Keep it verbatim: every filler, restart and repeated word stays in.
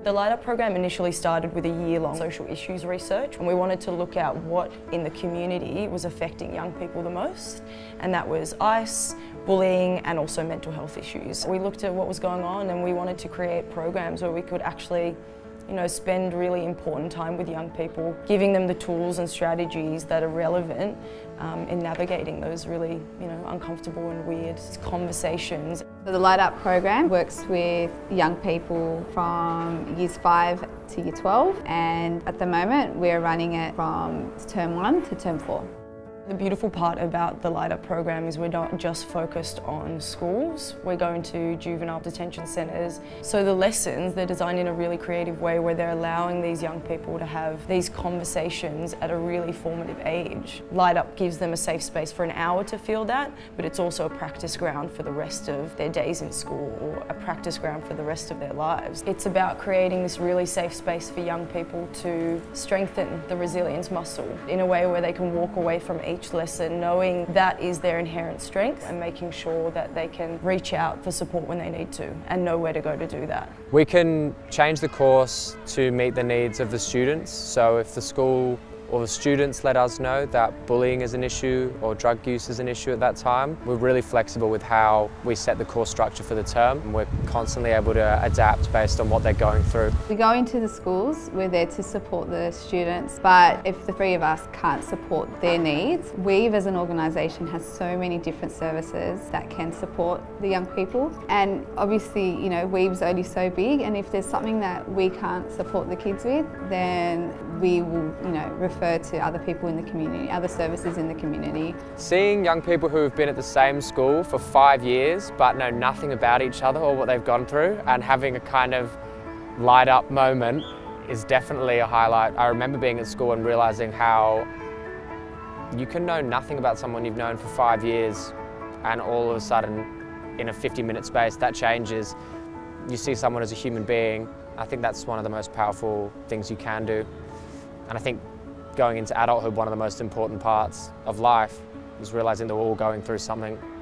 The Light Up program initially started with a year-long social issues research, and we wanted to look at what in the community was affecting young people the most, and that was ICE, bullying and also mental health issues. We looked at what was going on and we wanted to create programs where we could actually you know, spend really important time with young people, giving them the tools and strategies that are relevant um, in navigating those really you know, uncomfortable and weird conversations. The Light Up program works with young people from years five to year twelve, and at the moment we're running it from term one to term four. The beautiful part about the Light Up program is we're not just focused on schools, we're going to juvenile detention centres. So the lessons, they're designed in a really creative way where they're allowing these young people to have these conversations at a really formative age. Light Up gives them a safe space for an hour to feel that, but it's also a practice ground for the rest of their days in school or a practice ground for the rest of their lives. It's about creating this really safe space for young people to strengthen the resilience muscle in a way where they can walk away from each lesson knowing that is their inherent strength and making sure that they can reach out for support when they need to and know where to go to do that. We can change the course to meet the needs of the students, so if the school or the students let us know that bullying is an issue or drug use is an issue at that time, we're really flexible with how we set the course structure for the term, and we're constantly able to adapt based on what they're going through. We go into the schools, we're there to support the students, but if the three of us can't support their needs, Weave as an organisation has so many different services that can support the young people, and obviously you know Weave's only so big, and if there's something that we can't support the kids with, then we will you know refer to other people in the community, other services in the community. Seeing young people who have been at the same school for five years but know nothing about each other or what they've gone through, and having a kind of light up moment is definitely a highlight. I remember being at school and realising how you can know nothing about someone you've known for five years and all of a sudden in a fifty minute space that changes. You see someone as a human being. I think that's one of the most powerful things you can do. And I think going into adulthood, one of the most important parts of life is realising that we're all going through something